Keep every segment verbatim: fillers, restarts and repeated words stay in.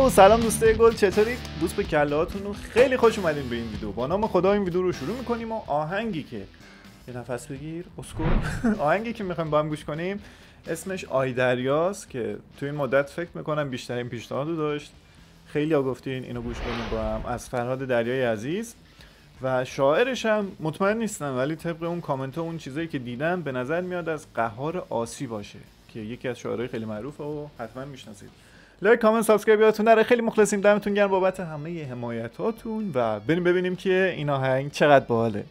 او سلام دوستای گل، چطورید؟ بوس به کله هاتون و خیلی خوش اومدین به این ویدیو. با نام خدا این ویدیو رو شروع میکنیم و آهنگی که یه نفس بگیر اسکو آهنگی که میخوایم با هم گوش کنیم اسمش آی دریاست که تو این مدت فکر میکنم بیشترین پیشنهادو داشت. خیلی ها گفتین اینو گوش کنیم با هم، از فرهاد دریای عزیز و شاعرش هم مطمئن نیستم ولی طبق اون کامنت ها اون چیزایی که دیدم به نظر میاد از قهار آسی باشه که یکی از شاعرای خیلی معروفه و حتما میشناسید. لایک کامنت سابسکرایب یادتون نره. خیلی مخلصیم، دمتون گرم بابت همه حمایتاتون و بریم ببینیم که این آهنگ چقدر باحاله.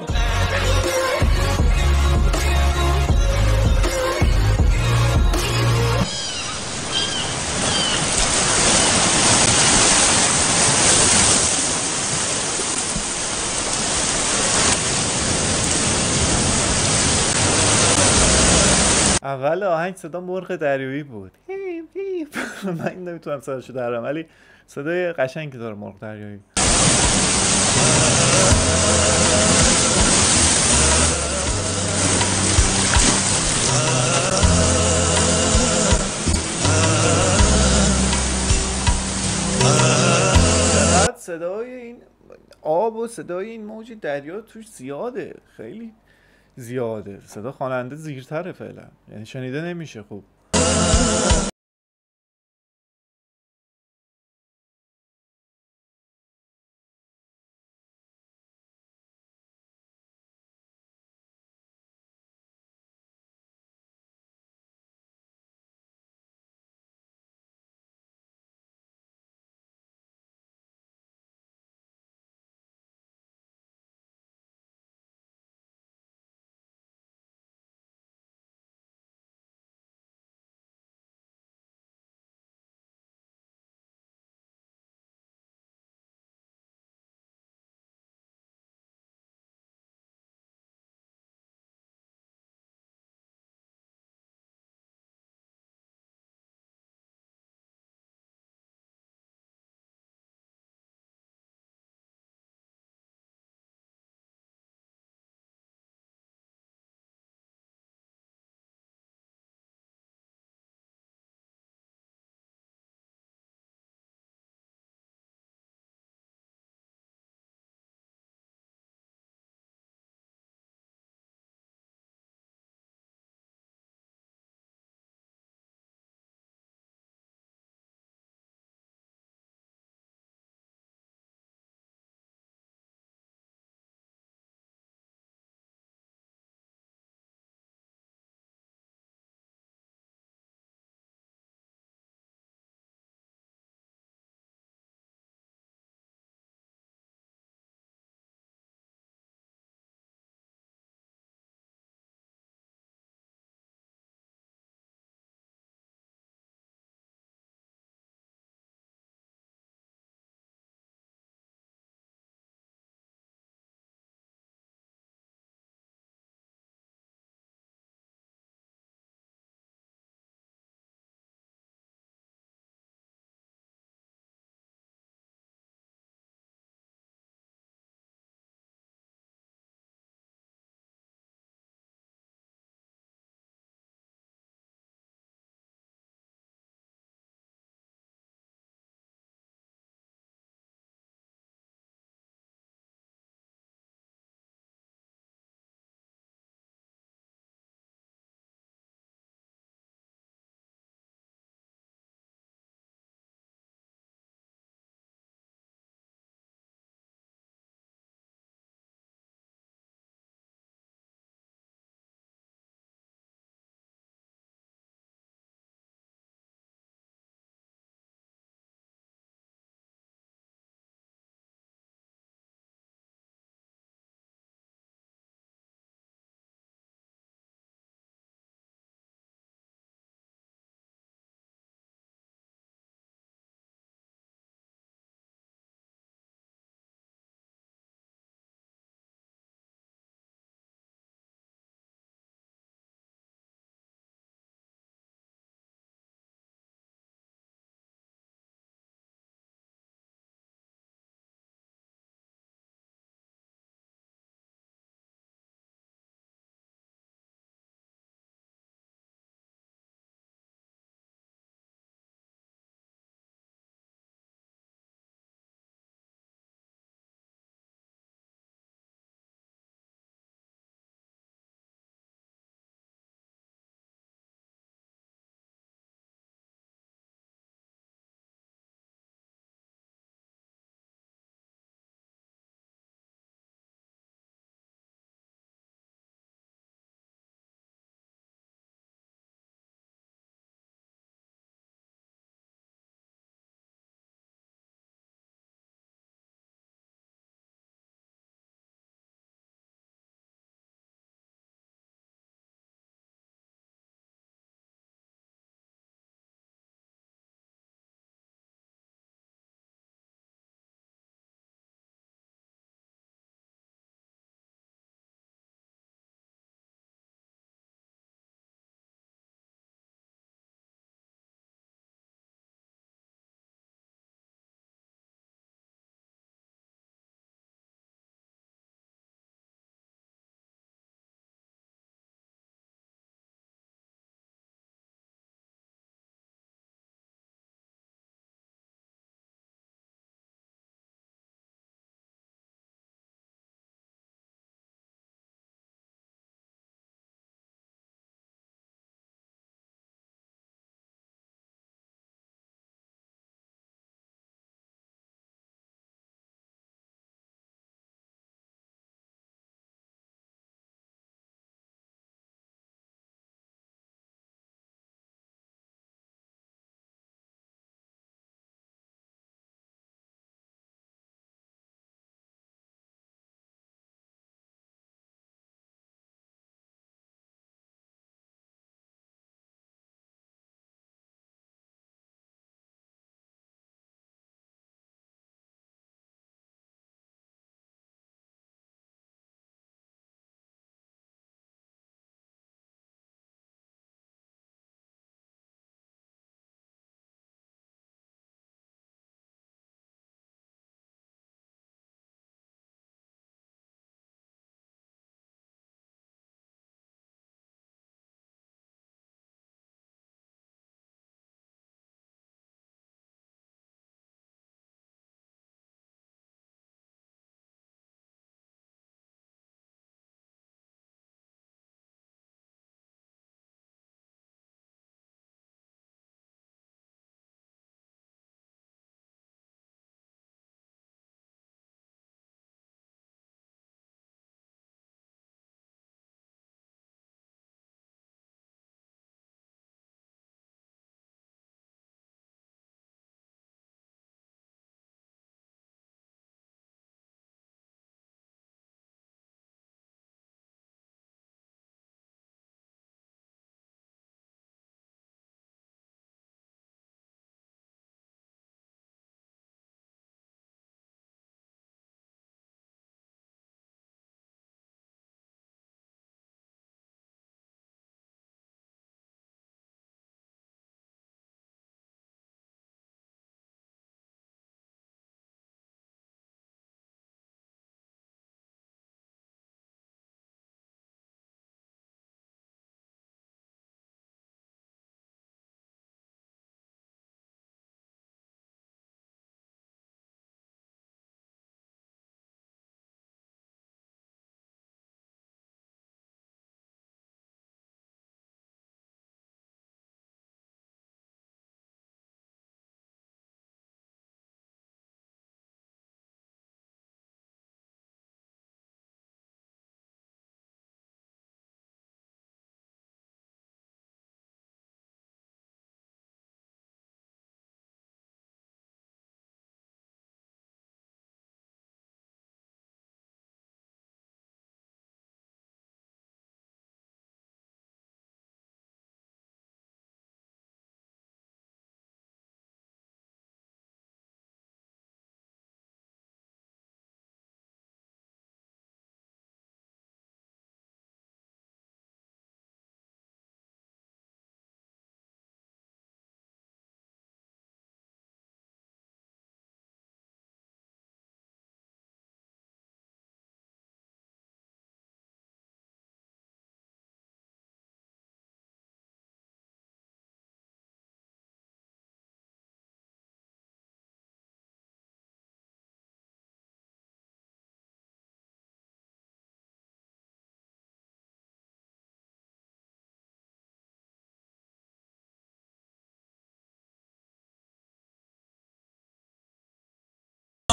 اول آهنگ صدا مرغ دریایی بود. من نمیتونم صداشو درارم ولی صدای قشنگی داره مرغ دریایی. چقدر صدای این آب و صدای این موج دریا توش زیاده، خیلی زیاده. صدا خواننده زیرتره فعلا، یعنی شنیده نمیشه خوب.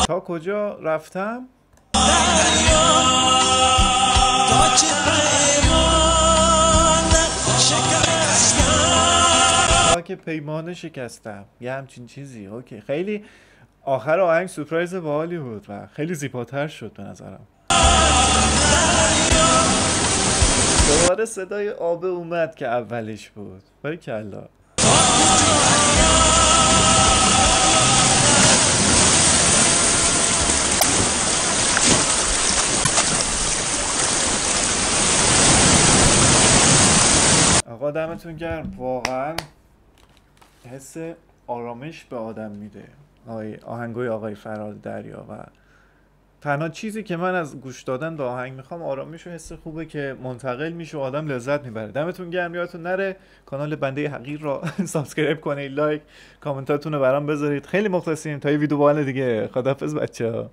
تا کجا رفتم؟ تا که پیمان شکستم، یه همچین چیزی. اوکی، خیلی آخر آهنگ سورپرایز باحالی بود و خیلی زیباتر شد به نظرم. دوباره صدای آب اومد که اولش بود. باریکلا. آقا دمتون گرم، واقعا حس آرامش به آدم میده آقای آهنگای آقای فرهاد دریا. و تنها چیزی که من از گوش دادن به آهنگ میخوام آرامش و حس خوبه که منتقل میشه و آدم لذت میبره. دمتون گرم، یادتون نره کانال بنده حقیر را سابسکرایب کنید، لایک، کامنتاتون رو برام بذارید. خیلی مخلصیم تا یه ویدیو باحال دیگه. خداحافظ بچه‌ها.